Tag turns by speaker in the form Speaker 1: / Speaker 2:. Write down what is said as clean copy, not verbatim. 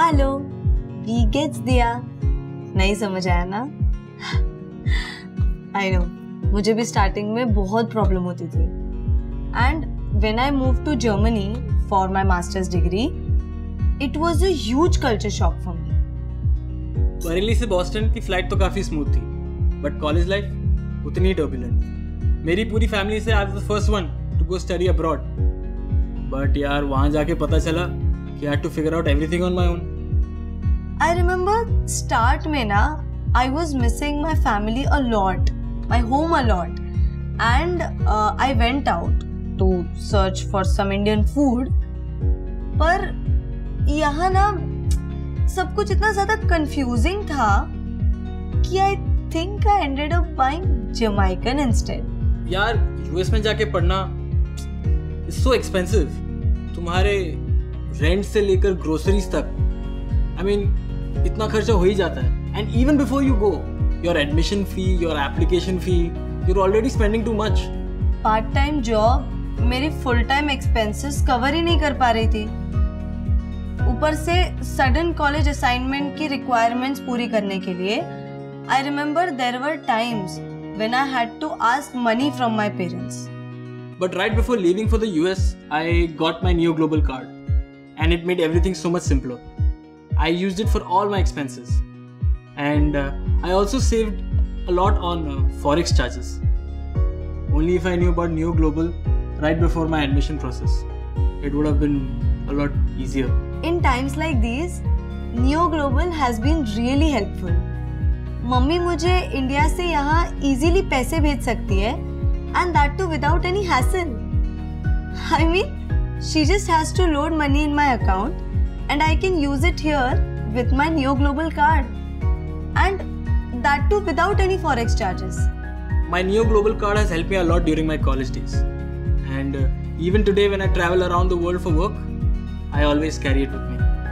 Speaker 1: Hello, we gets दिया। नहीं समझ आया ना? आई नो, मुझे भी स्टार्टिंग में बहुत प्रॉब्लम होती थी। And when I move to Germany for my masters degree, it was a huge culture shock for me.
Speaker 2: Bareilly से बॉस्टन की फ्लाइट तो काफी स्मूथ थी, बट कॉलेज लाइफ उतनी टर्बुलेंट। मेरी पूरी फैमिली से I was the first one to go study abroad, but यार वहां जाके पता चला कि I had to figure out everything on my own.
Speaker 1: I remember start में ना I was missing my family a lot, my home a lot, and I went out to search for some Indian food. पर यहाँ ना सब कुछ इतना ज़्यादा confusing था कि I think I ended up buying Jamaican instead.
Speaker 2: यार यूएस में जाके पढ़ना इट्स सो एक्सपेंसिव। तुम्हारे रेंट से लेकर ग्रोसरीज तक, आई मीन इतना खर्चा हो ही जाता है। And even before you go, your admission fee, your application fee, you are already spending too much.
Speaker 1: Part time job मेरी फुल टाइम एक्सपेंसेस कवर ही नहीं कर पा रही थी। ऊपर से सडन कॉलेज असाइनमेंट की रिक्वायरमेंट्स पूरी करने के लिए I remember there were times when I had to ask money from my parents.
Speaker 2: But right before leaving for the US, I got my Neo Global card, and it made everything so much simpler. I used it for all my expenses, and I also saved a lot on forex charges. Only if I knew about Neo Global right before my admission process, it would have been a lot easier.
Speaker 1: In times like these, Neo Global has been really helpful. Mummy मुझे India से यहाँ easily पैसे भेज सकती है, and that too without any hassle. I mean, she just has to load money in my account and I can use it here with my Neo Global card, and that too without any forex charges.
Speaker 2: My Neo Global card has helped me a lot during my college days, and even today when I travel around the world for work, I always carry it with me.